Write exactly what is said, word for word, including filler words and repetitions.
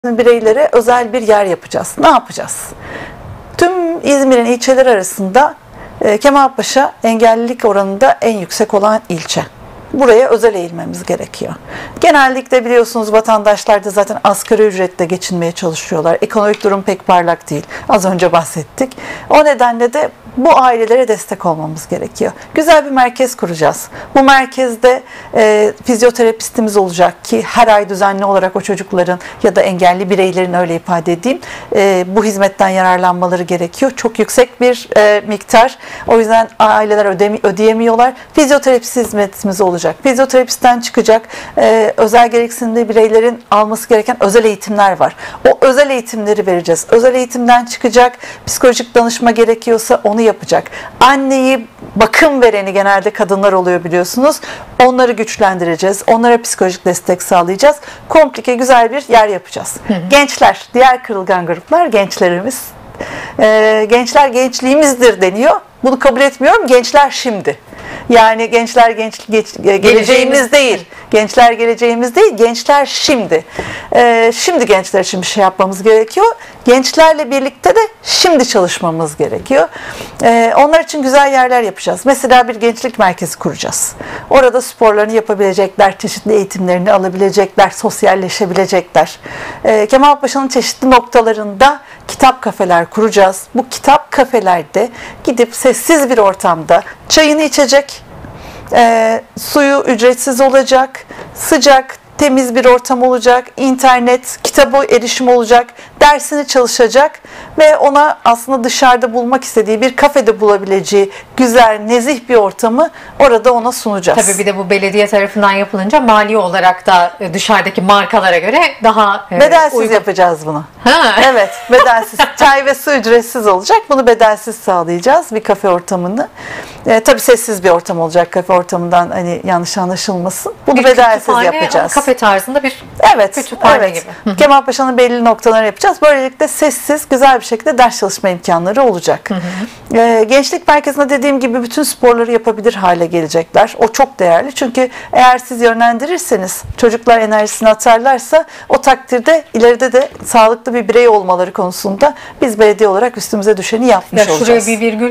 bireylere özel bir yer yapacağız. Ne yapacağız? Tüm İzmir'in ilçeleri arasında e, Kemalpaşa engellilik oranında en yüksek olan ilçe. Buraya özel eğilmemiz gerekiyor. Genellikle biliyorsunuz vatandaşlar da zaten asgari ücretle geçinmeye çalışıyorlar. Ekonomik durum pek parlak değil. Az önce bahsettik. O nedenle de bu ailelere destek olmamız gerekiyor. Güzel bir merkez kuracağız. Bu merkezde e, fizyoterapistimiz olacak ki her ay düzenli olarak o çocukların ya da engelli bireylerin, öyle ifade edeyim, e, bu hizmetten yararlanmaları gerekiyor. Çok yüksek bir e, miktar. O yüzden aileler ödemi, ödeyemiyorlar. Fizyoterapist hizmetimiz olacak. Fizyoterapistten çıkacak e, özel gereksinimli bireylerin alması gereken özel eğitimler var. O özel eğitimleri vereceğiz. Özel eğitimden çıkacak, psikolojik danışma gerekiyorsa onu yapacak. Anneyi, bakım vereni genelde kadınlar oluyor biliyorsunuz. Onları güçlendireceğiz. Onlara psikolojik destek sağlayacağız. Komplike güzel bir yer yapacağız. Hı hı. Gençler, diğer kırılgan gruplar gençlerimiz. Ee, gençler gençliğimizdir deniyor. Bunu kabul etmiyorum. Gençler şimdi. Yani gençler genç, geç, geleceğimiz, geleceğimiz değil. Gençler geleceğimiz değil. Gençler şimdi. Ee, şimdi gençler için bir şey yapmamız gerekiyor. Gençlerle birlikte de şimdi çalışmamız gerekiyor. Ee, onlar için güzel yerler yapacağız. Mesela bir gençlik merkezi kuracağız. Orada sporlarını yapabilecekler, çeşitli eğitimlerini alabilecekler, sosyalleşebilecekler. Ee, Kemalpaşa'nın çeşitli noktalarında kitap kafeler kuracağız. Bu kitap kafelerde gidip sessiz bir ortamda çayını içecek, e, suyu ücretsiz olacak, sıcak, temiz bir ortam olacak, internet, kitaba erişim olacak, dersini çalışacak ve ona aslında dışarıda bulmak istediği bir kafede bulabileceği güzel, nezih bir ortamı orada ona sunacağız. Tabii bir de bu belediye tarafından yapılınca mali olarak da dışarıdaki markalara göre daha bedelsiz uygun. yapacağız bunu. Ha. Evet, bedelsiz. Çay ve su ücretsiz olacak. Bunu bedelsiz sağlayacağız bir kafe ortamını. E, tabii sessiz bir ortam olacak, kafe ortamından hani yanlış anlaşılmasın. Bunu bir bedelsiz yapacağız. Kafe tarzında bir evet, kütüphane evet. gibi. Kemalpaşa'nın belli noktalarını yapacağız. Böylelikle sessiz, güzel bir şekilde ders çalışma imkanları olacak. Hı hı. E, gençlik merkezinde dediğim gibi bütün sporları yapabilir hale gelecekler. O çok değerli. Çünkü eğer siz yönlendirirseniz, çocuklar enerjisini atarlarsa o takdirde ileride de sağlıklı bir birey olmaları konusunda biz belediye olarak üstümüze düşeni yapmış ya olacağız. Şuraya bir virgül